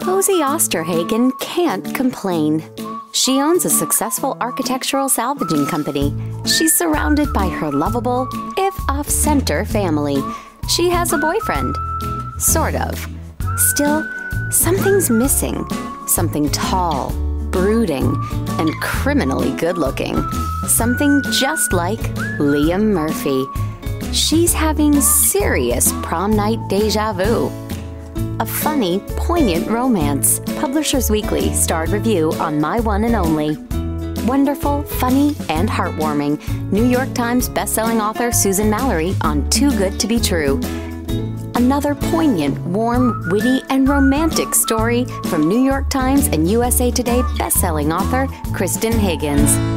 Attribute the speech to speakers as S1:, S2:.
S1: Posey Osterhagen can't complain. She owns a successful architectural salvaging company. She's surrounded by her lovable, if off-center, family. She has a boyfriend. Sort of. Still, something's missing. Something tall, brooding, and criminally good-looking. Something just like Liam Murphy. She's having serious prom night deja vu. A funny, poignant romance. Publishers Weekly starred review on My One and Only. Wonderful, funny, and heartwarming. New York Times bestselling author Susan Mallory on Too Good to Be True. Another poignant, warm, witty, and romantic story from New York Times and USA Today bestselling author Kristan Higgins.